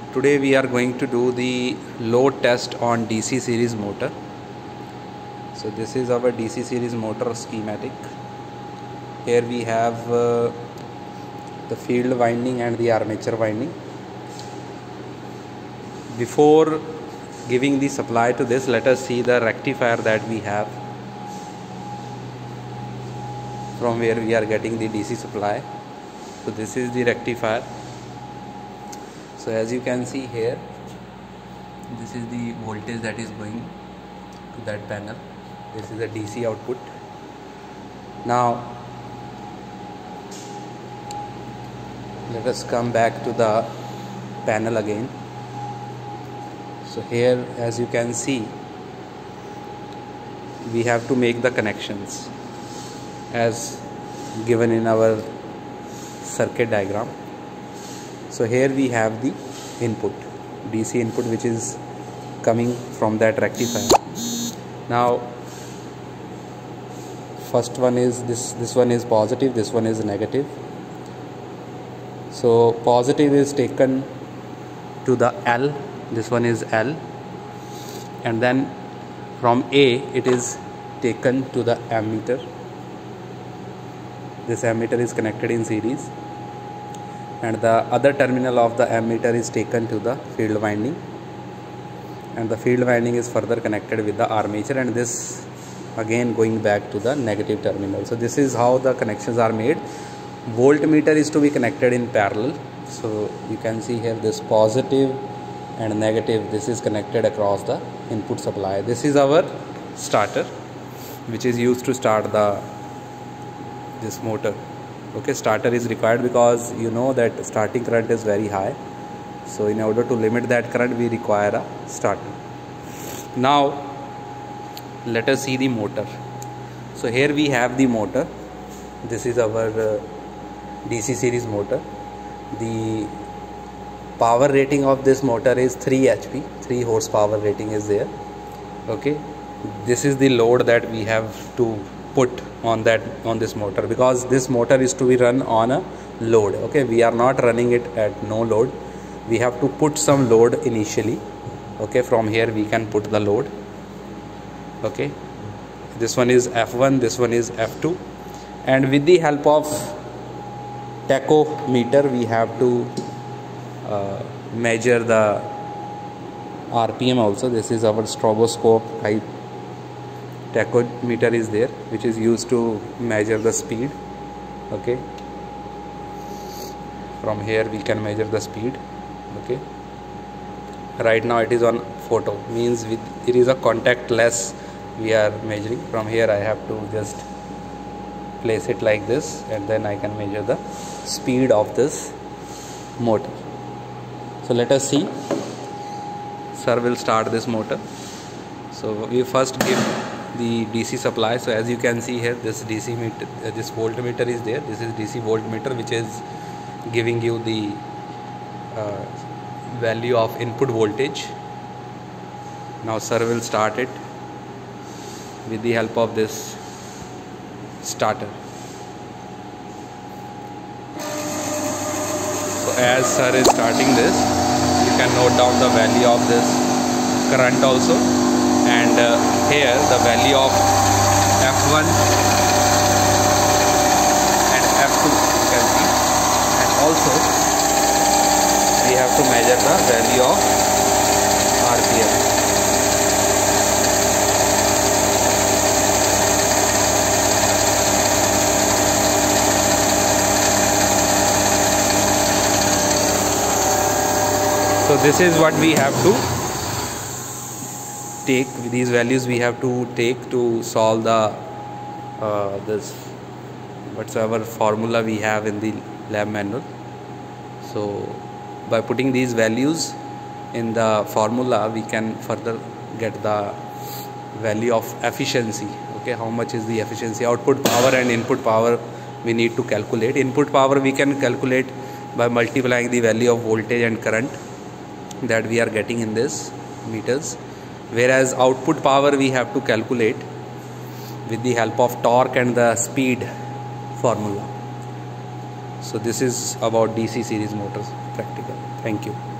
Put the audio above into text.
Today we are going to do the load test on DC series motor. So this is our DC series motor schematic. Here we have the field winding and the armature winding. Before giving the supply to this, let us see the rectifier that we have, from where we are getting the DC supply. So this is the rectifier. So as you can see here, this is the voltage that is going to that panel. This is the DC output. Now let us come back to the panel again. So here, as you can see, we have to make the connections as given in our circuit diagram. So here we have the input, DC input, which is coming from that rectifier. Now first one is this one is positive, this one is negative. So positive is taken to the L, this one is L, and then from A it is taken to the ammeter. This ammeter is connected in series, and the other terminal of the ammeter is taken to the field winding, and the field winding is further connected with the armature, and this again going back to the negative terminal. So this is how the connections are made. Voltmeter is to be connected in parallel. So you can see here this positive and negative, this is connected across the input supply. This is our starter, which is used to start this motor. Okay, starter is required because you know that starting current is very high. So in order to limit that current, we require a starter. Now let us see the motor. So here we have the motor. This is our DC series motor. The power rating of this motor is 3 HP, 3 horsepower rating is there. Okay, this is the load that we have to put on this motor, because this motor is to be run on a load. Okay, we are not running it at no load. We have to put some load initially. Okay, from here we can put the load. Okay, this one is F1, this one is F2, and with the help of tachometer we have to measure the RPM also. This is our stroboscope type tachometer is there, which is used to measure the speed. Okay, from here we can measure the speed. Okay, right now it is on photo, means it is a contactless we are measuring. From here I have to just place it like this, and then I can measure the speed of this motor. So let us see. Sir will start this motor. So we first give the DC supply. So as you can see here, this DC meter, this voltmeter is there. This is DC voltmeter, which is giving you the value of input voltage. Now sir will start it with the help of this starter. So as sir is starting this, you can note down the value of this current also, and here the value of F1 and F2 you can see, and also we have to measure the value of RPM. So this is what we have to take. These values we have to take to solve the this whatsoever formula we have in the lab manual. So by putting these values in the formula, we can further get the value of efficiency. Okay, how much is the efficiency? Output power and input power we need to calculate. Input power we can calculate by multiplying the value of voltage and current that we are getting in this meters, whereas output power we have to calculate with the help of torque and the speed formula. So this is about DC series motors practical. Thank you.